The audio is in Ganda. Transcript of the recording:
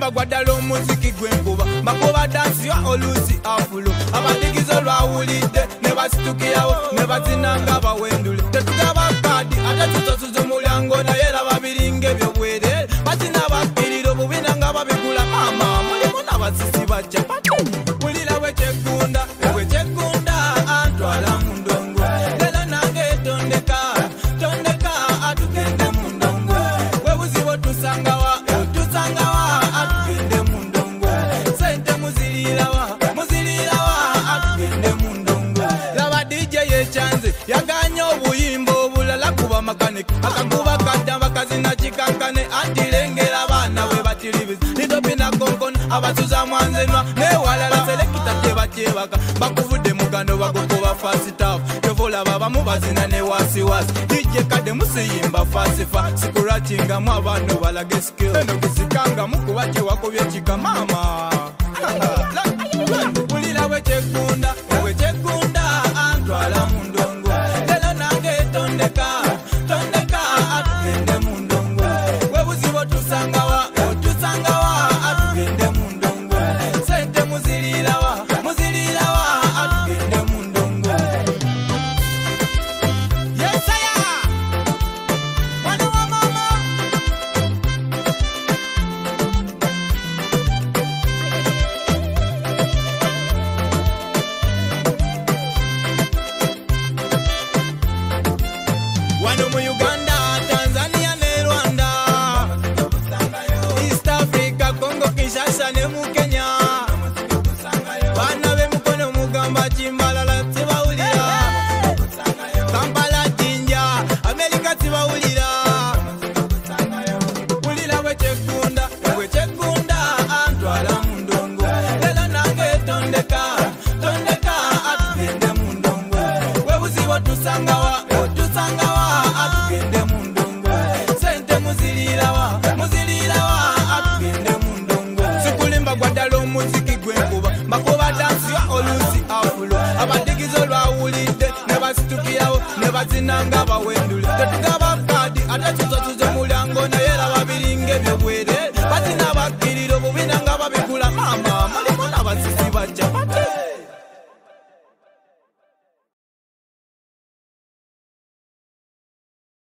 Sikulimba gwadala omuziki gwenkuba bakuba dansi wa oluzi afulo abadigizo lwawulidde ne basitukirawo ne bazinanga bawendule tetugaba kadi ate tutosuza omulyango naye laba biringa ebyobwerere bazina bakiriro bubina nga babigula mama mulimu n'abasisi bacapati wulira bwekyegunda antwala Mundongo lero nange tondeka atugende Mundongo webuzibo tusangawa atugende Mundongo sente muzilirawa atugende Mundongo laba DJ yechanze yaganya obuyimba obulala kuba makanika akakuba kadda bakazina kikankane antilengera abaana we batiribiza litopina konkona abatuza mwanzenwa newalala selekita tebatyebaka bakuvudde mugano bagogoba fasitafu tovola babamu bazina ne wasiwasi DJ kadde musiyimba fasifa sikurakingamu abantu balage skill eno kisikanga mukuba kyewakubye kikamama ulira wekyegunda antwala Mundongo lero nange tondeka atugende Mundongo webuzibo tusangawa atugende Mundongo sente muzilirawa atugende Mundongo yesaya mwana wa mama wano mu Uganda, Tanzania ne Rwanda, East Africa, Congo, Kinshasa ne mu Kenya. Bana be mukono mugamba Kimbalala tebawulira, Kampala Jinja, America tebawulira. Wulira wekyegunda antwala Mundongo lero nange tondeka atugende Mundongo webuzibo tusangawa atugende Mundongo sente muzilirawa atugende Mundongo sikulimba gwadala omuziki gwenkuba bakuba dansi wa oluzi afulo abadigizo lwawulidde ne basitukirawo ne bazinanga bawendule